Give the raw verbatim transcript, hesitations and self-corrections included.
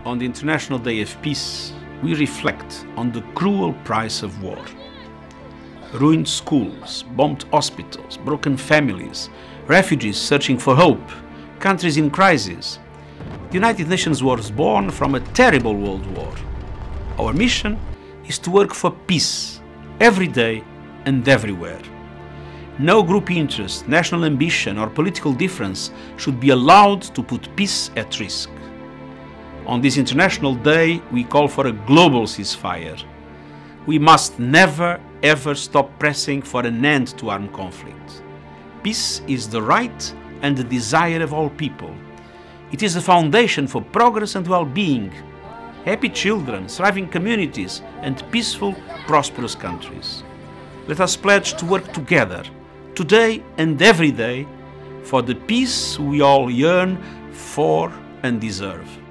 on the International Day of Peace, we reflect on the cruel price of war. Ruined schools, bombed hospitals, broken families, refugees searching for hope, countries in crisis. The United Nations was born from a terrible world war. Our mission is to work for peace, every day and everywhere. No group interest, national ambition or political difference should be allowed to put peace at risk. On this International Day, we call for a global ceasefire. We must never ever stop pressing for an end to armed conflict. Peace is the right and the desire of all people. It is the foundation for progress and well-being, happy children, thriving communities, and peaceful, prosperous countries. Let us pledge to work together, today and every day, for the peace we all yearn for and deserve.